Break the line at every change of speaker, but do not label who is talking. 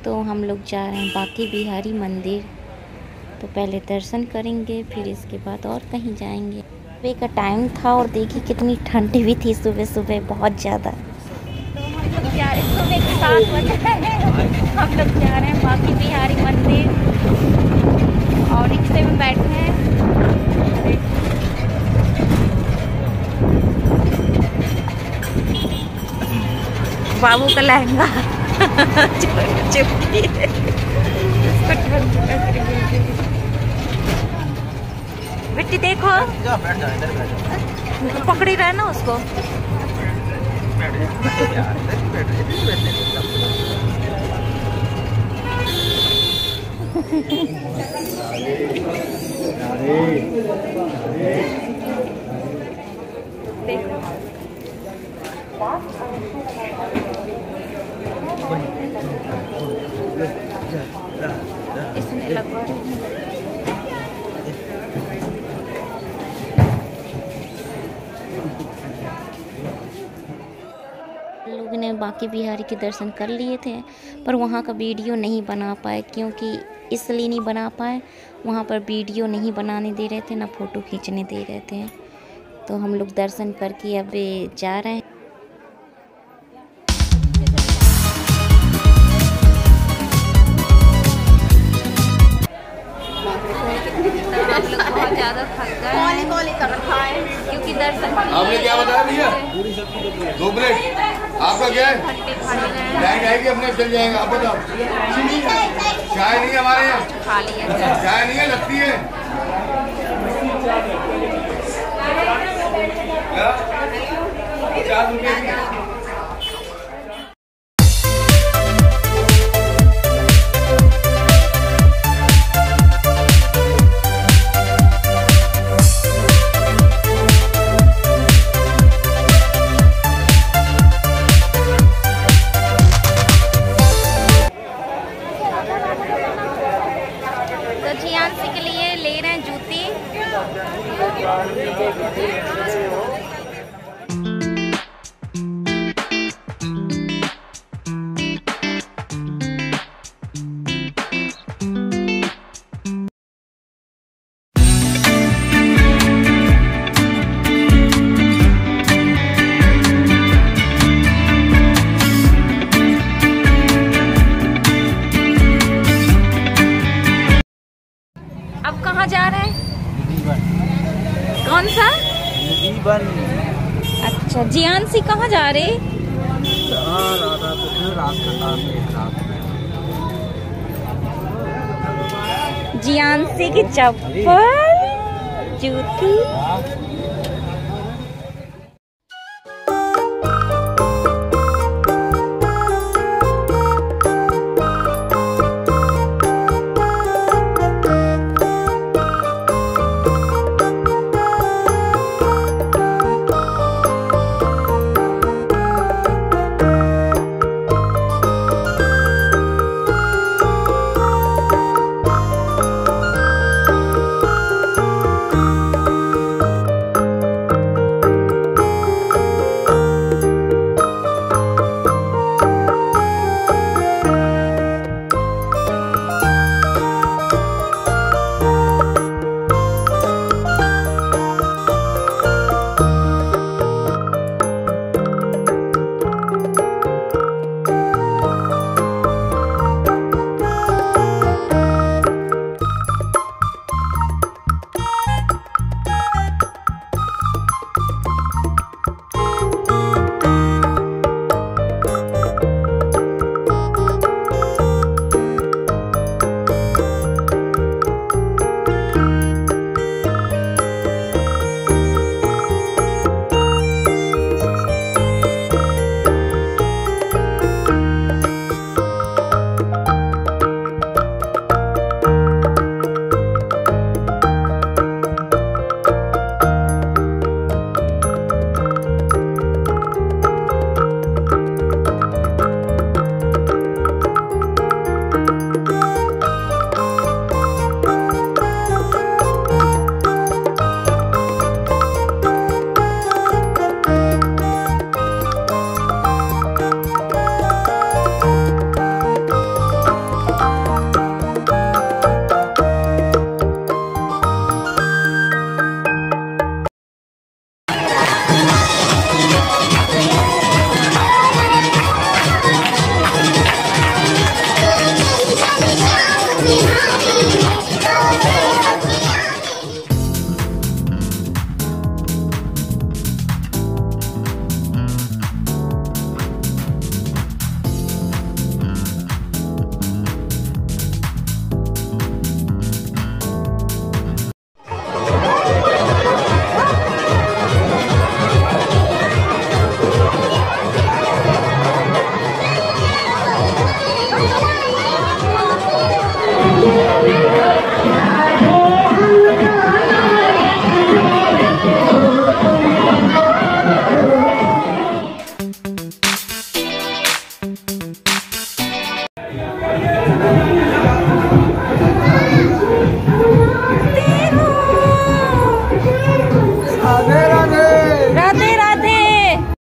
तो हम लोग जा रहे हैं बांके बिहारी मंदिर। तो पहले दर्शन करेंगे, फिर इसके बाद और कहीं जाएंगे। सुबह का टाइम था और देखिए कितनी ठंडी भी थी सुबह सुबह, बहुत ज़्यादा। तो हम लोग जा रहे हैं, सुबह के 7 बजे हम लोग जा रहे हैं बांके बिहारी मंदिर और रिक्शे में बैठे हैं। बाबू का लहंगा बेटी देखो, पकड़ी रहे ना उसको। देखो इसमें लगवा लोगों ने बांके बिहारी के दर्शन कर लिए थे, पर वहाँ का वीडियो नहीं बना पाए। क्योंकि इसलिए नहीं बना पाए, वहाँ पर वीडियो नहीं बनाने दे रहे थे, ना फ़ोटो खींचने दे रहे थे। तो हम लोग दर्शन करके अब जा रहे हैं। हम लोग बहुत ज़्यादा थक गए क्योंकि दर्शन।
आपने क्या बताया भैया? 2 प्लेट आपका क्या है? लाइन आएगी अपने चल जाएगा। आप बताओ। चाय नहीं है हमारे यहाँ?
खा लिया
चाय नहीं है, लगती है 50 रुपये की।
जियांशी के लिए ले रहे हैं जूती। अब कहाँ जा रहे हैं? कौन सा? अच्छा, जियांशी कहाँ जा रहे? जियांशी की चप्पल, जूती।
है